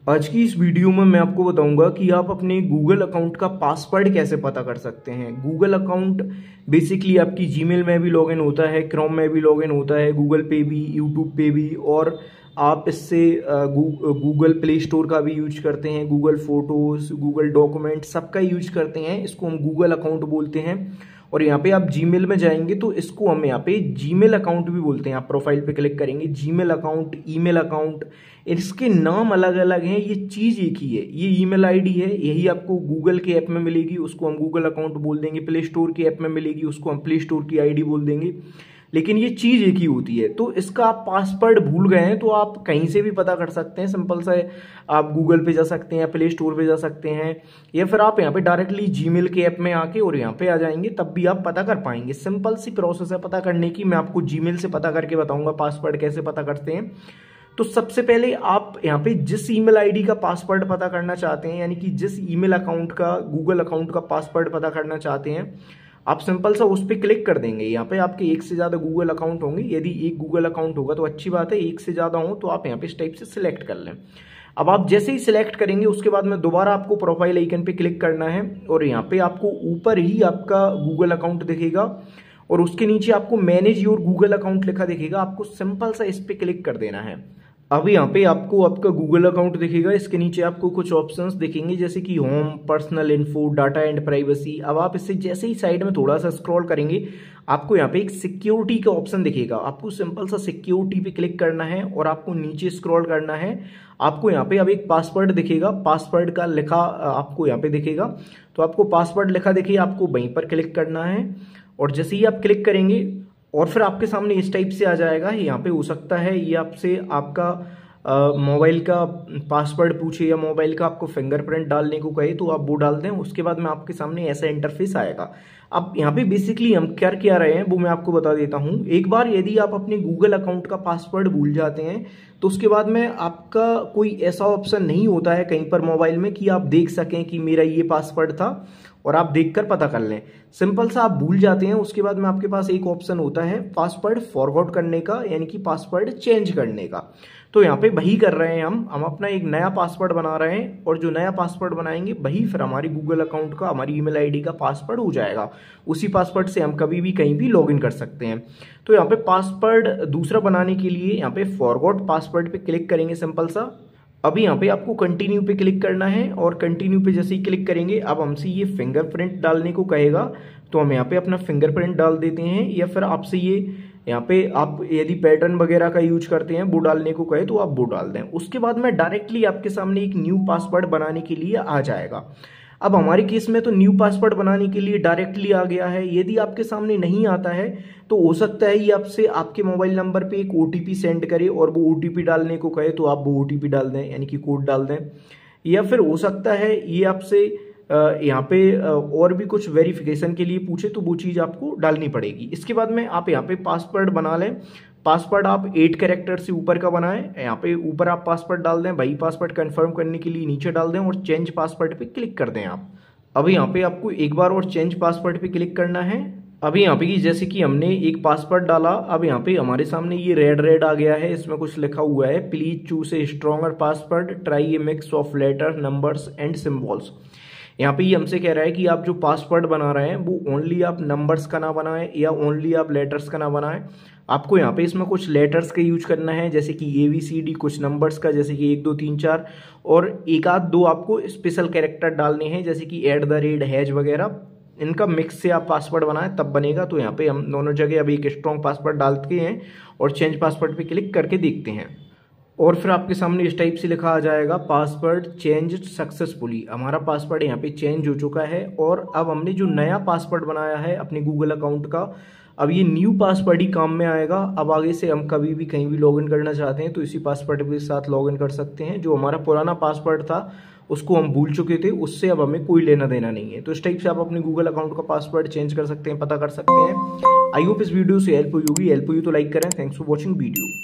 आज की इस वीडियो में मैं आपको बताऊंगा कि आप अपने गूगल अकाउंट का पासवर्ड कैसे पता कर सकते हैं। गूगल अकाउंट बेसिकली आपकी जीमेल में भी लॉगिन होता है, क्रोम में भी लॉगिन होता है, गूगल पे भी, यूट्यूब पे भी, और आप इससे गूगल प्ले स्टोर का भी यूज करते हैं, गूगल फोटोज, गूगल डॉक्यूमेंट सबका यूज करते हैं। इसको हम गूगल अकाउंट बोलते हैं। और यहाँ पे आप जीमेल में जाएंगे तो इसको हम यहाँ पे जीमेल अकाउंट भी बोलते हैं। आप प्रोफाइल पे क्लिक करेंगे, जीमेल अकाउंट, ईमेल अकाउंट, इसके नाम अलग अलग हैं, ये चीज़ एक ही है। ये ईमेल आईडी है, यही आपको गूगल के ऐप में मिलेगी, उसको हम गूगल अकाउंट बोल देंगे। प्ले स्टोर की ऐप में मिलेगी, उसको हम प्ले स्टोर की आईडी बोल देंगे। लेकिन ये चीज़ एक ही होती है। तो इसका आप पासवर्ड भूल गए हैं तो आप कहीं से भी पता कर सकते हैं। सिंपल सा है, आप गूगल पे जा सकते हैं, प्ले स्टोर पे जा सकते हैं, या फिर आप यहाँ पे डायरेक्टली जीमेल के ऐप में आके और यहाँ पे आ जाएंगे, तब भी आप पता कर पाएंगे। सिंपल सी प्रोसेस है पता करने की। मैं आपको जीमेल से पता करके बताऊंगा पासवर्ड कैसे पता करते हैं। तो सबसे पहले आप यहाँ पे जिस ईमेल आईडी का पासवर्ड पता करना चाहते हैं, यानी कि जिस ईमेल अकाउंट का, गूगल अकाउंट का पासवर्ड पता करना चाहते हैं, आप सिंपल सा उस पर क्लिक कर देंगे। यहाँ पे आपके एक से ज़्यादा गूगल अकाउंट होंगे। यदि एक गूगल अकाउंट होगा तो अच्छी बात है, एक से ज़्यादा हो तो आप यहाँ पे इस टाइप से सिलेक्ट कर लें। अब आप जैसे ही सिलेक्ट करेंगे उसके बाद में दोबारा आपको प्रोफाइल आइकन पे क्लिक करना है, और यहाँ पे आपको ऊपर ही आपका गूगल अकाउंट दिखेगा और उसके नीचे आपको मैनेज योर गूगल अकाउंट लिखा दिखेगा। आपको सिंपल सा इस पर क्लिक कर देना है। अब यहाँ पे आपको आपका गूगल अकाउंट दिखेगा, इसके नीचे आपको कुछ ऑप्शंस दिखेंगे जैसे कि home, personal info, data and privacy. अब आप इससे जैसे ही साइड में थोड़ा सा स्क्रॉल करेंगे आपको यहाँ पे एक सिक्योरिटी का ऑप्शन दिखेगा। आपको सिंपल सा सिक्योरिटी पे क्लिक करना है और आपको नीचे स्क्रॉल करना है। आपको यहाँ पे अब एक पासवर्ड दिखेगा, पासवर्ड का लिखा आपको यहाँ पे दिखेगा। तो आपको पासवर्ड लिखा देखिए, आपको वहीं पर क्लिक करना है। और जैसे ही आप क्लिक करेंगे और फिर आपके सामने इस टाइप से आ जाएगा। यहाँ पे हो सकता है ये आपसे आपका मोबाइल का पासवर्ड पूछे या मोबाइल का आपको फिंगरप्रिंट डालने को कहे तो आप वो डाल दें। उसके बाद में आपके सामने ऐसा इंटरफेस आएगा। अब यहाँ पे बेसिकली हम क्या रहे हैं वो मैं आपको बता देता हूँ। एक बार यदि आप अपने गूगल अकाउंट का पासवर्ड भूल जाते हैं तो उसके बाद में आपका कोई ऐसा ऑप्शन नहीं होता है कहीं पर मोबाइल में कि आप देख सकें कि मेरा ये पासवर्ड था और आप देखकर पता कर लें। सिंपल सा आप भूल जाते हैं, उसके बाद में आपके पास एक ऑप्शन होता है पासवर्ड फॉरगॉट करने का, यानी कि पासवर्ड चेंज करने का। तो यहाँ पे वही कर रहे हैं हम अपना एक नया पासवर्ड बना रहे हैं, और जो नया पासवर्ड बनाएंगे वही फिर हमारी गूगल अकाउंट का, हमारी ईमेल आईडी का पासवर्ड हो जाएगा। उसी पासवर्ड से हम कभी भी कहीं भी लॉगिन कर सकते हैं। तो यहाँ पे पासवर्ड दूसरा बनाने के लिए यहाँ पे फॉरगॉट पासवर्ड पे क्लिक करेंगे सिंपल सा। अभी यहाँ पे आपको कंटिन्यू पे क्लिक करना है, और कंटिन्यू पे जैसे ही क्लिक करेंगे अब हमसे ये फिंगरप्रिंट डालने को कहेगा, तो हम यहाँ पे अपना फिंगरप्रिंट डाल देते हैं। या फिर आपसे ये यहाँ पे आप यदि पैटर्न वगैरह का यूज करते हैं वो डालने को कहे तो आप वो डाल दें। उसके बाद में डायरेक्टली आपके सामने एक न्यू पासवर्ड बनाने के लिए आ जाएगा। अब हमारे केस में तो न्यू पासवर्ड बनाने के लिए डायरेक्टली आ गया है। यदि आपके सामने नहीं आता है तो हो सकता है ये आपसे आपके मोबाइल नंबर पे एक OTP सेंड करे और वो OTP डालने को कहे तो आप वो OTP डाल दें, यानी कि कोड डाल दें। या फिर हो सकता है ये आपसे यहाँ पे और भी कुछ वेरिफिकेशन के लिए पूछे तो वो चीज़ आपको डालनी पड़ेगी। इसके बाद में आप यहाँ पे पासवर्ड बना लें। पासवर्ड आप 8 कैरेक्टर से ऊपर का बनाएं। यहाँ पे ऊपर आप पासवर्ड डाल दें, वही पासवर्ड कंफर्म करने के लिए नीचे डाल दें और चेंज पासवर्ड पे क्लिक कर दें आप। अभी यहाँ पे आपको एक बार और चेंज पासवर्ड पे क्लिक करना है। अभी यहाँ पे जैसे कि हमने एक पासवर्ड डाला, अब यहाँ पे हमारे सामने ये रेड आ गया है, इसमें कुछ लिखा हुआ है, please choose a stronger password, try a mix of letter, numbers and symbols. यहाँ पे ये हमसे कह रहा है कि आप जो पासवर्ड बना रहे हैं वो ओनली आप नंबर्स का ना बनाएं या ओनली आप लेटर्स का ना बनाएं। आपको यहाँ पे इसमें कुछ लेटर्स का यूज करना है जैसे कि ABCD, कुछ नंबर्स का जैसे कि 1 2 3 4, और एक आध दो आपको स्पेशल कैरेक्टर डालने हैं जैसे कि @ वगैरह। इनका मिक्स से आप पासवर्ड बनाएं तब बनेगा। तो यहाँ पे हम दोनों जगह अभी एक स्ट्रॉन्ग पासवर्ड डालते हैं और चेंज पासवर्ड पे क्लिक करके देखते हैं, और फिर आपके सामने इस टाइप से लिखा आ जाएगा पासवर्ड चेंज सक्सेसफुली। हमारा पासवर्ड यहाँ पे चेंज हो चुका है, और अब हमने जो नया पासवर्ड बनाया है अपने गूगल अकाउंट का, अब ये न्यू पासवर्ड ही काम में आएगा। अब आगे से हम कभी भी कहीं भी लॉगिन करना चाहते हैं तो इसी पासवर्ड के साथ लॉगिन कर सकते हैं। जो हमारा पुराना पासवर्ड था उसको हम भूल चुके थे, उससे अब हमें कोई लेना देना नहीं है। तो इस टाइप से आप अपने गूगल अकाउंट का पासवर्ड चेंज कर सकते हैं, पता कर सकते हैं। आई होप इस वीडियो से हेल्प हुई होगी। हेल्प हुई तो लाइक करें। Thanks for watching video.